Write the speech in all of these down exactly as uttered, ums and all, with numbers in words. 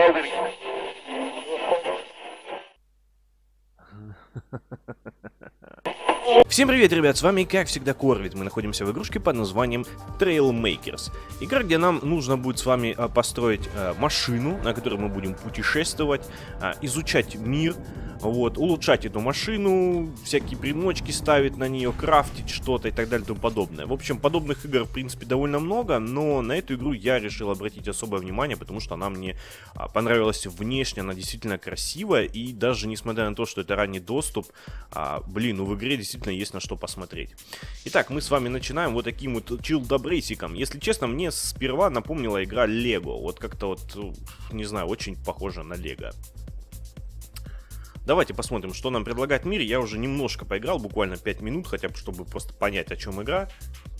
Всем привет, ребят, с вами, как всегда, Корвид. Мы находимся в игрушке под названием Trailmakers. Игра, где нам нужно будет с вами а, построить а, машину, на которой мы будем путешествовать, а, изучать мир, вот, улучшать эту машину, всякие примочки ставить на нее, крафтить что-то и так далее и тому подобное. В общем, подобных игр, в принципе, довольно много, но на эту игру я решил обратить особое внимание, потому что она мне а, понравилась внешне, она действительно красивая, и даже несмотря на то, что это ранний доступ, а, блин, ну в игре действительно есть на что посмотреть. Итак, мы с вами начинаем вот таким вот чилдабрейсиком. Если честно, мне сперва напомнила игра Лего. Вот как-то вот, не знаю, очень похоже на Лего. Давайте посмотрим, что нам предлагает мир. Я уже немножко поиграл, буквально пять минут, хотя бы, чтобы просто понять, о чем игра.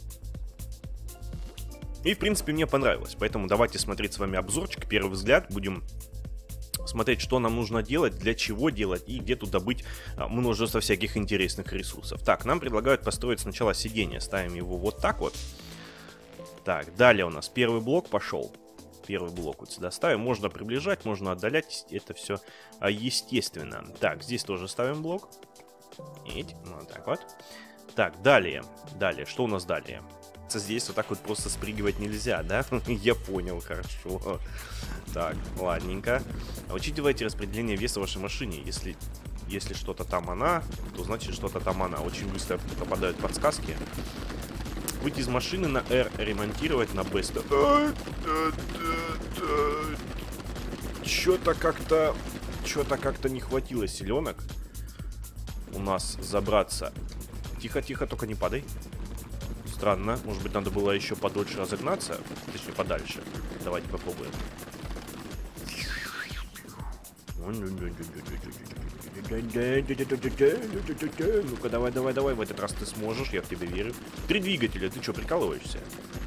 И, в принципе, мне понравилось. Поэтому давайте смотреть с вами обзорчик. Первый взгляд. Будем смотреть, что нам нужно делать, для чего делать и где тут добыть множество всяких интересных ресурсов. Так, нам предлагают построить сначала сиденье. Ставим его вот так вот. Так, далее у нас первый блок пошел. Первый блок вот сюда ставим. Можно приближать, можно отдалять. Это все естественно. Так, здесь тоже ставим блок. Вот так вот. Так, далее. Далее. Что у нас далее? Здесь вот так вот просто спрыгивать нельзя, да? Я понял, хорошо. Так, ладненько. Учитывайте распределение веса в вашей машине. Если, если что-то там она, то значит что-то там она. Очень быстро попадают подсказки. Выйти из машины на R, ремонтировать на B. Что-то как-то... Что-то как-то не хватило селенок у нас забраться. Тихо-тихо, только не падай. Странно. Может быть, надо было еще подольше разогнаться. Точнее, подальше. Давайте попробуем. Ну-ка, давай, давай, давай. В этот раз ты сможешь, я в тебя верю. Три двигателя, ты что, прикалываешься?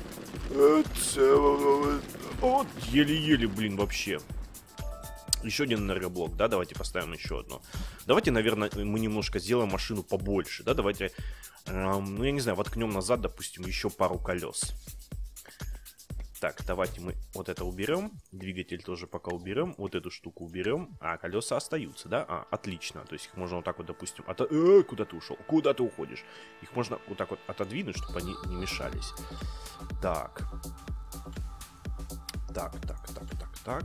Вот, еле-еле, блин, вообще. Еще один энергоблок, да, давайте поставим еще одно. Давайте, наверное, мы немножко сделаем машину побольше, да, давайте, эм, ну, я не знаю, воткнем назад, допустим, еще пару колес. Так, давайте мы вот это уберем, двигатель тоже пока уберем, вот эту штуку уберем, а колеса остаются, да, а, отлично, то есть их можно вот так вот, допустим, ото... э, куда ты ушел, куда ты уходишь, их можно вот так вот отодвинуть, чтобы они не мешались. Так, так, так, так, так, так.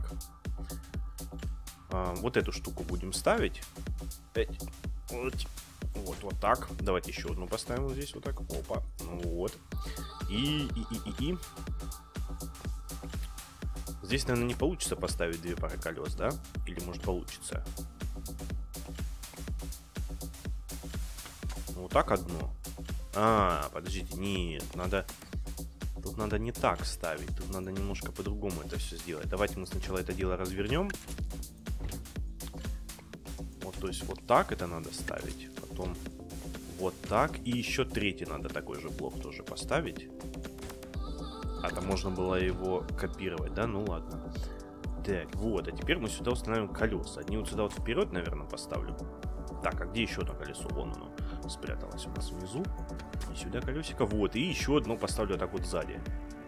А, вот эту штуку будем ставить. Вот, вот, вот так. Давайте еще одну поставим вот здесь вот так. Опа. Вот. И, и, и, и, и. Здесь, наверное, не получится поставить две пары колес, да? Или, может, получится? Вот так одно. А, подождите, нет, надо... Тут надо не так ставить. Тут надо немножко по-другому это все сделать. Давайте мы сначала это дело развернем. То есть вот так это надо ставить, потом вот так, и еще третий надо такой же блок тоже поставить. А там можно было его копировать, да? Ну ладно. Так, вот, а теперь мы сюда установим колеса. Одни вот сюда вот вперед, наверное, поставлю. Так, а где еще одно колесо? Вон оно спряталось у нас внизу. И сюда колесико, вот, и еще одно поставлю вот так вот сзади.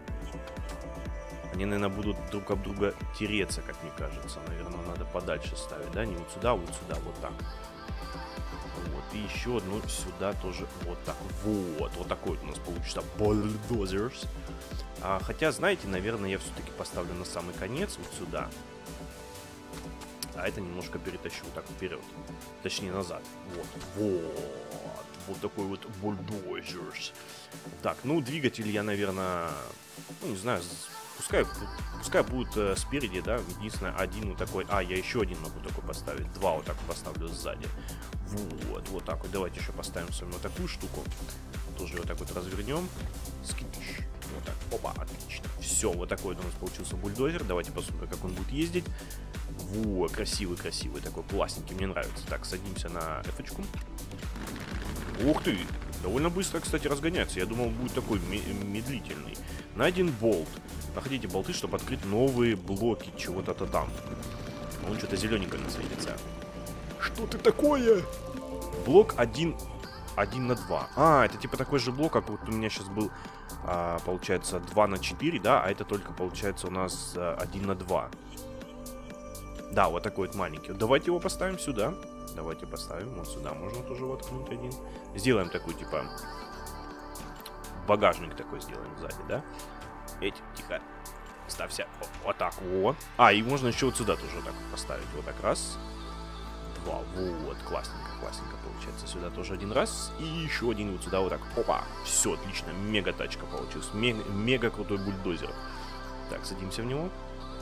Они, наверное, будут друг об друга тереться, как мне кажется. Наверное, надо подальше ставить, да? Не вот сюда, а вот сюда, вот так. Вот, и еще одну сюда тоже вот так. Вот, вот такой вот у нас получится bulldozers. А, хотя, знаете, наверное, я все-таки поставлю на самый конец, вот сюда. А это немножко перетащу вот так вперед. Точнее, назад. Вот, вот. Вот такой вот bulldozers. Так, ну, двигатель я, наверное, ну, не знаю... Пускай, пускай будет э, спереди, да, единственное, один вот такой, а, я еще один могу такой поставить, два вот так поставлю сзади, вот, вот так вот, давайте еще поставим с вами вот такую штуку, тоже вот так вот развернем, скидыш, вот так, опа, отлично, все, вот такой вот у нас получился бульдозер, давайте посмотрим, как он будет ездить, вот, красивый-красивый, такой классненький, мне нравится, так, садимся на эфочку, ух ты, довольно быстро, кстати, разгоняется, я думал, будет такой медлительный. Найден болт. Находите болты, чтобы открыть новые блоки чего-то там. Он что-то зелененькое светится. Что ты такое? Блок один, один на два. А, это типа такой же блок, как вот у меня сейчас был, а, получается, два на четыре, да? А это только, получается, у нас а, один на два. Да, вот такой вот маленький. Давайте его поставим сюда. Давайте поставим. Вот сюда можно тоже воткнуть один. Сделаем такой, типа, багажник такой сделаем сзади, да? Эть, тихо. Ставься. О, вот так вот. А, и можно еще вот сюда тоже вот так вот поставить. Вот так раз. Два. Вот. Классненько, классненько получается. Сюда тоже один раз. И еще один вот сюда вот так. Опа. Все, отлично. Мега тачка получилась. Мега, мега крутой бульдозер. Так, садимся в него.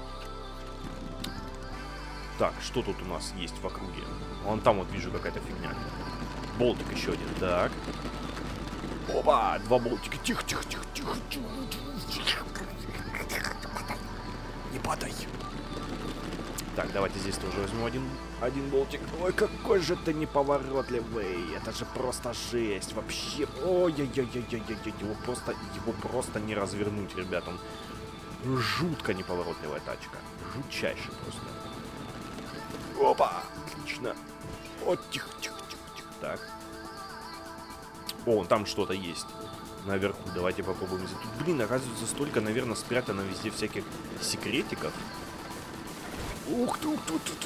Так, что тут у нас есть в округе? Вон там вот вижу какая-то фигня. Болтик еще один. Так. Опа, два болтика. Тихо, тихо, тихо, тихо, тихо. Не падай. Так, давайте здесь тоже возьмем один, один болтик. Ой, какой же ты неповоротливый. Это же просто жесть. Вообще. Ой-ой-ой-ой-ой-ой. Его просто, его просто не развернуть, ребят. Он жутко неповоротливая тачка. Жутчайшая просто. Опа! Отлично. Вот, тихо, тихо, тихо, тихо. Так. О, там что-то есть. Наверху. Давайте попробуем. Тут, блин, оказывается, столько, наверное, спрятано везде всяких секретиков. Ух ты, ух ты, ух ты.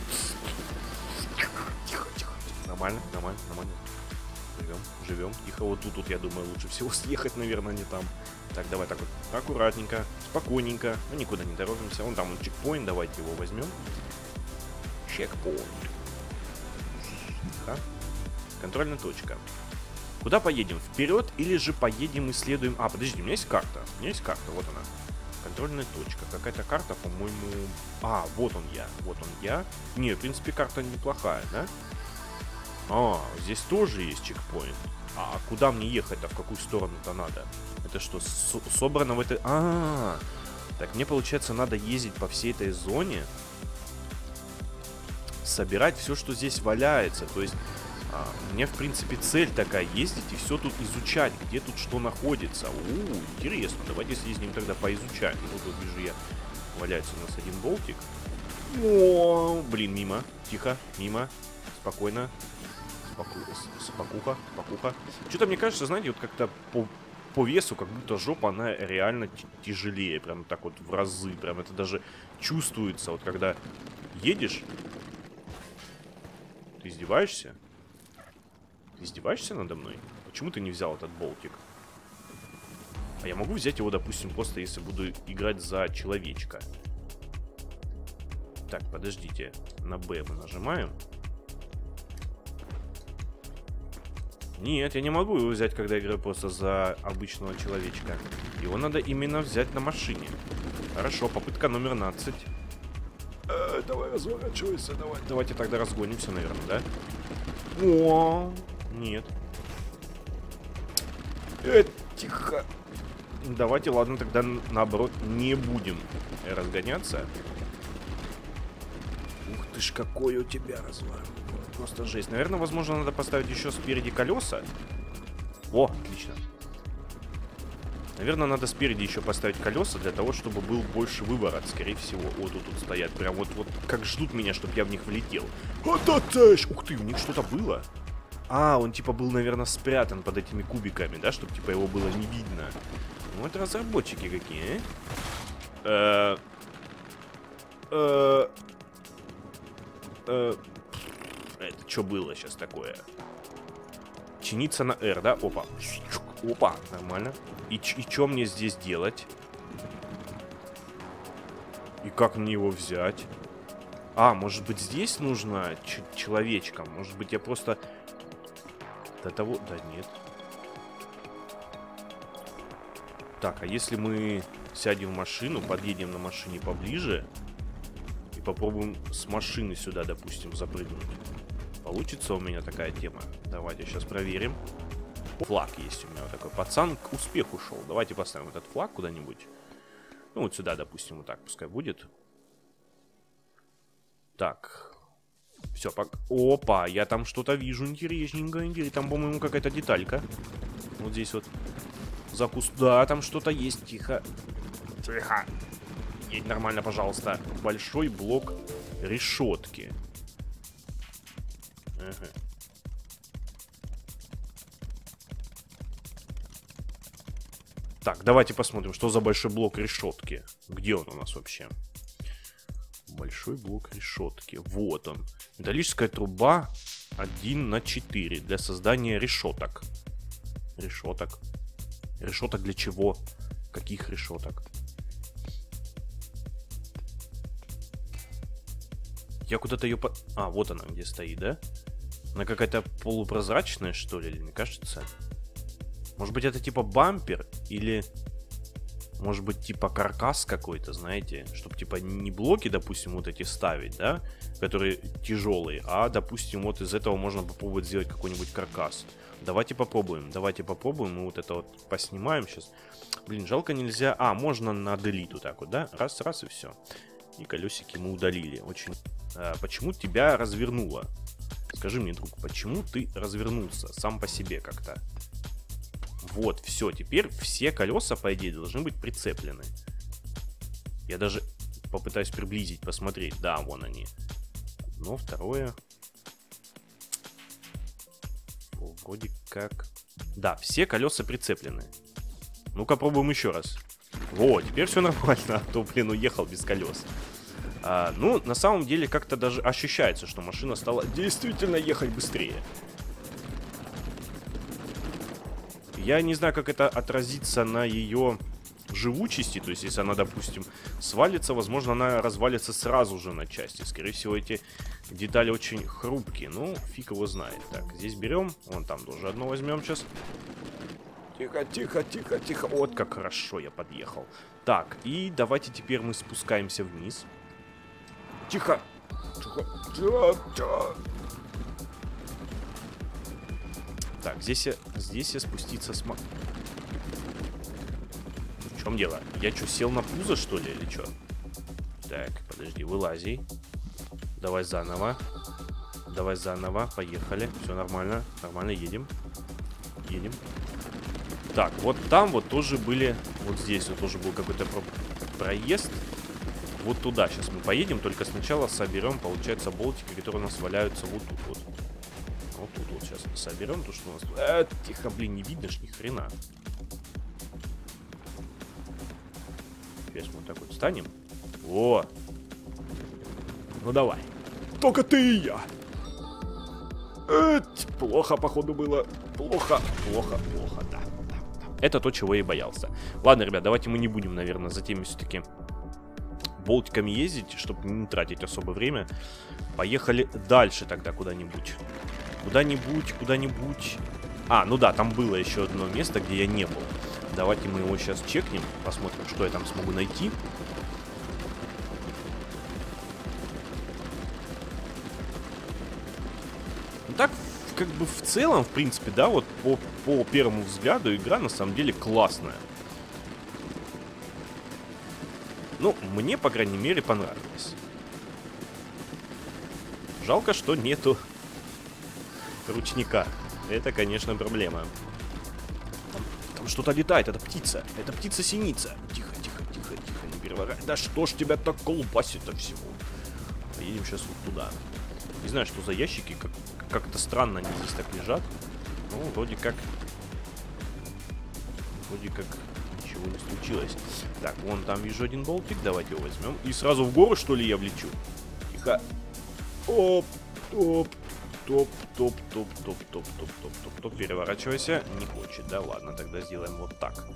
Тихо, тихо. Нормально, нормально, нормально. Живем, живем. Тихо, вот тут, тут, я думаю, лучше всего съехать, наверное, не там. Так, давай так вот. Аккуратненько, спокойненько. Мы никуда не торопимся. Вон там вот чекпоинт, давайте его возьмем. Чекпоинт. Тихо. Контрольная точка. Куда поедем? Вперед или же поедем исследуем... А, подожди, у меня есть карта. У меня есть карта, вот она. Контрольная точка. Какая-то карта, по-моему... А, вот он я. Вот он я. Не, в принципе, карта неплохая, да? А, здесь тоже есть чекпоинт. А куда мне ехать-то? В какую сторону-то надо? Это что, со собрано в этой... А, -а, а, так мне, получается, надо ездить по всей этой зоне. Собирать все, что здесь валяется. То есть... А, у меня, в принципе, цель такая, ездить и все тут изучать, где тут что находится. У, интересно, давайте съездим тогда поизучаем. Вот тут вижу я, валяется у нас один болтик. О, блин, мимо, тихо, мимо, спокойно. Споку... Спокуха, спокуха. Что-то мне кажется, знаете, вот как-то по, по весу, как будто жопа, она реально тяжелее. Прям так вот в разы, прям это даже чувствуется. Вот когда едешь, ты издеваешься? Издеваешься надо мной? Почему ты не взял этот болтик? А я могу взять его, допустим, просто если буду играть за человечка. Так, подождите. На Б мы нажимаем. Нет, я не могу его взять, когда играю просто за обычного человечка. Его надо именно взять на машине. Хорошо, попытка номер пятнадцать. Э, давай разворачивайся, давай. Давайте тогда разгонимся, наверное, да? О, нет. Э, тихо. Давайте, ладно, тогда наоборот не будем разгоняться. Ух ты ж, какой у тебя разворот. Просто жесть. Наверное, возможно, надо поставить еще спереди колеса. О, отлично. Наверное, надо спереди еще поставить колеса для того, чтобы был больше выворот, скорее всего. О, тут, тут стоят. Прям вот, вот как ждут меня, чтобы я в них влетел. Ух ты, у них что-то было. А, он типа был, наверное, спрятан под этими кубиками, да, чтобы типа его было не видно. Ну, это разработчики какие, а? Э, э, это что было сейчас такое? Чиниться на R, да? Опа. Опа, нормально. И, и что мне здесь делать? И как мне его взять? А, может быть, здесь нужно человечком? Может быть, я просто... До того... Да нет. Так, а если мы сядем в машину, подъедем на машине поближе и попробуем с машины сюда, допустим, запрыгнуть? Получится у меня такая тема? Давайте сейчас проверим. Флаг есть у меня вот такой. Пацан к успеху шел. Давайте поставим этот флаг куда-нибудь. Ну, вот сюда, допустим, вот так пускай будет. Так... Все, пок... Опа, я там что-то вижу интересненькое. Там, по-моему, какая-то деталька. Вот здесь вот. Закус... Да, там что-то есть. Тихо. Тихо. Едь нормально, пожалуйста. Большой блок решетки. Ага. Так, давайте посмотрим, что за большой блок решетки. Где он у нас вообще? Большой блок решетки. Вот он. Металлическая труба один на четыре для создания решеток. Решеток. Решеток для чего? Каких решеток? Я куда-то ее... По... А, вот она где стоит, да? Она какая-то полупрозрачная, что ли, или мне кажется? Может быть, это типа бампер? Или... Может быть, типа каркас какой-то, знаете? Чтобы, типа, не блоки, допустим, вот эти ставить, да? Которые тяжелые. А, допустим, вот из этого можно попробовать сделать какой-нибудь каркас. Давайте попробуем. Давайте попробуем. Мы вот это вот поснимаем сейчас. Блин, жалко нельзя... А, можно на делит вот так вот, да? Раз, раз и все. И колесики мы удалили. Очень... А, почему тебя развернуло? Скажи мне, друг, почему ты развернулся сам по себе как-то? Вот, все, теперь все колеса, по идее, должны быть прицеплены. Я даже попытаюсь приблизить, посмотреть. Да, вон они. Одно, второе. О, вроде как... Да, все колеса прицеплены. Ну-ка, пробуем еще раз. Во, теперь все нормально, а то, блин, уехал без колес. А, ну, на самом деле, как-то даже ощущается, что машина стала действительно ехать быстрее. Я не знаю, как это отразится на ее живучести. То есть, если она, допустим, свалится, возможно, она развалится сразу же на части. Скорее всего, эти детали очень хрупкие. Ну, фиг его знает. Так, здесь берем. Вон там тоже одно возьмем сейчас. Тихо, тихо, тихо, тихо. Вот как хорошо я подъехал. Так, и давайте теперь мы спускаемся вниз. Тихо. Тихо, тихо, тихо. Так, здесь я, здесь я спуститься смогу. В чем дело? Я что, сел на пузо, что ли, или что? Так, подожди, вылази. Давай заново. Давай заново, поехали. Все нормально, нормально, едем. Едем. Так, вот там вот тоже были... Вот здесь вот тоже был какой-то про проезд. Вот туда сейчас мы поедем, только сначала соберем, получается, болтики, которые у нас валяются вот тут вот. Вот тут вот сейчас соберем то, что у нас... А, тихо, блин, не видно ж ни хрена. Сейчас мы вот так вот встанем. О! Ну давай. Только ты и я. Эть, плохо, походу, было. Плохо, плохо, плохо, да, да, да. Это то, чего я и боялся. Ладно, ребят, давайте мы не будем, наверное, за теми все-таки болтиками ездить, чтобы не тратить особо время. Поехали дальше тогда куда-нибудь. Куда-нибудь, куда-нибудь. А, ну да, там было еще одно место, где я не был. Давайте мы его сейчас чекнем. Посмотрим, что я там смогу найти. Ну так, как бы в целом, в принципе, да, вот по, по первому взгляду игра на самом деле классная. Ну, мне, по крайней мере, понравилось. Жалко, что нету ручника. Это, конечно, проблема. Там, там что-то летает, это птица. Это птица-синица. Тихо, тихо, тихо, тихо, не переворачивай. Да что ж тебя так колбасит-то всего? Поедем сейчас вот туда. Не знаю, что за ящики, как- как-то странно они здесь так лежат. Ну, вроде как... Вроде как ничего не случилось. Так, вон там вижу один болтик, давайте его возьмем. И сразу в гору, что ли, я влечу? Тихо. Оп, топ, топ, топ, топ, топ, топ, топ, топ, топ, топ. Переворачивайся. Не хочет, да? Ладно, тогда сделаем вот так. Так,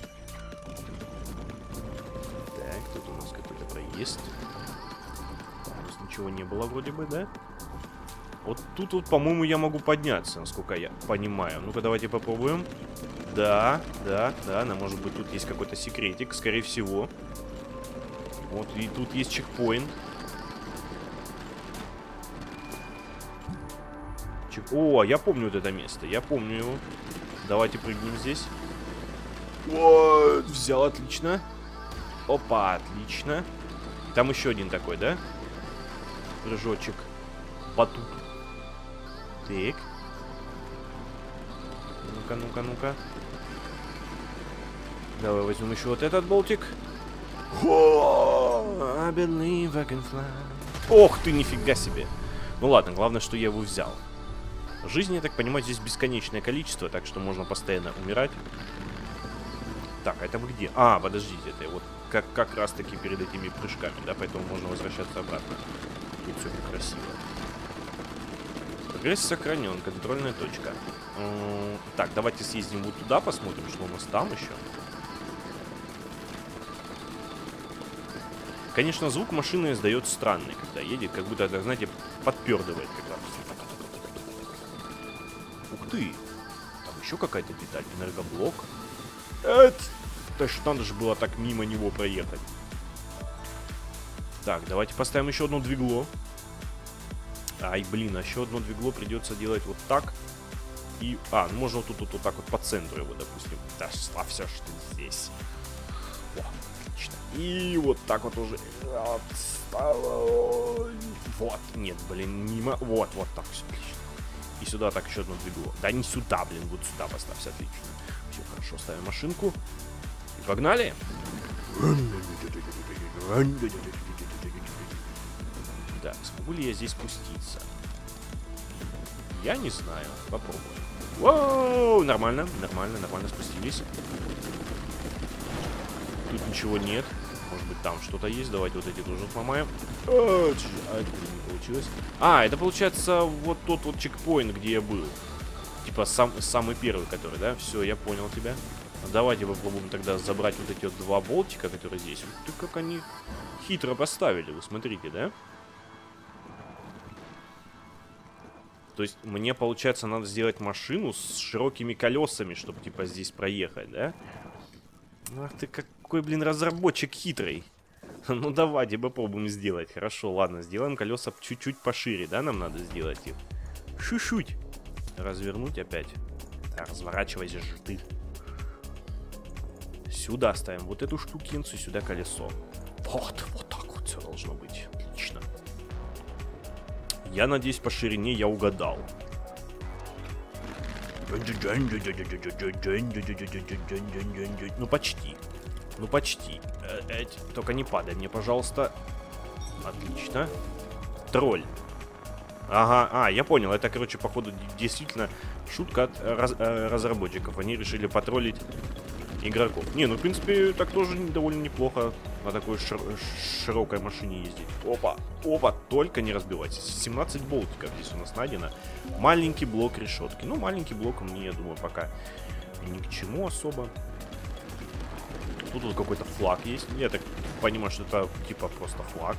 тут у нас какой-то проезд. У нас ничего не было вроде бы, да? Вот тут вот, по-моему, я могу подняться, насколько я понимаю. Ну-ка, давайте попробуем. Да, да, да, но может быть тут есть какой-то секретик, скорее всего. Вот, и тут есть чекпоинт. Чек... О, я помню вот это место, я помню его. Давайте прыгнем здесь. Вот, взял, отлично. Опа, отлично. Там еще один такой, да? Прыжочек. Батут. Так. Ну-ка, ну-ка, ну-ка. Давай возьмем еще вот этот болтик. I believe I can fly. Ох ты, нифига себе. Ну ладно, главное, что я его взял. Жизни, я так понимаю, здесь бесконечное количество, так что можно постоянно умирать. Так, а это мы где? А, подождите, это вот как, как раз таки перед этими прыжками, да, поэтому можно возвращаться обратно. Тут все красиво. Прогресс сохранен, контрольная точка. Так, давайте съездим вот туда, посмотрим, что у нас там еще. Конечно, звук машины издает странный, когда едет, как будто это, знаете, подпердывает когда. Ух ты! Там еще какая-то деталь. Энергоблок. Это... Да что надо же было так мимо него проехать. Так, давайте поставим еще одно двигло. Ай, блин, а еще одно двигло придется делать вот так. И... А, ну можно вот тут вот, вот так вот по центру его, допустим. Да, все, что здесь. О, отлично. И вот так вот уже. Вот, нет, блин, мимо. Вот, вот так все отлично. И сюда так еще одно двигло. Да не сюда, блин, вот сюда поставься, отлично. Все, хорошо, ставим машинку. И погнали. Так, смогу ли я здесь спуститься? Я не знаю. Попробуем. Воу, нормально, нормально, нормально спустились. Тут ничего нет. Может быть, там что-то есть. Давайте вот эти тоже сломаем. А, не получилось. А, это получается вот тот вот чекпоинт, где я был. Типа сам, самый первый, который, да? Все, я понял тебя. Давайте попробуем тогда забрать вот эти вот два болтика, которые здесь. Ты как они хитро поставили, вы смотрите, да? То есть мне, получается, надо сделать машину с широкими колесами, чтобы, типа, здесь проехать, да? Ах ты какой, блин, разработчик хитрый. Ну, давайте попробуем сделать. Хорошо, ладно, сделаем колеса чуть-чуть пошире, да? Нам надо сделать их. Чуть-чуть. Развернуть опять. Так, разворачивайся же ты. Сюда ставим вот эту штукинцу, сюда колесо. Вот, вот так вот все должно быть. Отлично. Я надеюсь, по ширине я угадал. Ну, почти. Ну, почти. Только не падай мне, пожалуйста. Отлично. Тролль. Ага, а, я понял. Это, короче, походу, действительно шутка от раз, э, разработчиков. Они решили потроллить игроков. Не, ну, в принципе, так тоже довольно неплохо на такой шир широкой машине ездить. Опа, опа, только не разбивайтесь. семнадцать болтиков здесь у нас найдено. Маленький блок решетки. Ну, маленький блок мне, я думаю, пока ни к чему особо. Тут вот какой-то флаг есть. Я так понимаю, что это типа просто флаг.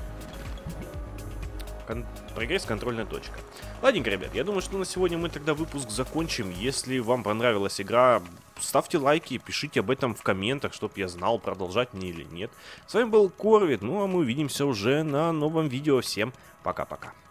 Кон прогресс, контрольная точка. Ладненько, ребят, я думаю, что на сегодня мы тогда выпуск закончим. Если вам понравилась игра, ставьте лайки, пишите об этом в комментах, чтобы я знал, продолжать мне или нет. С вами был Корвид, ну а мы увидимся уже на новом видео. Всем пока-пока.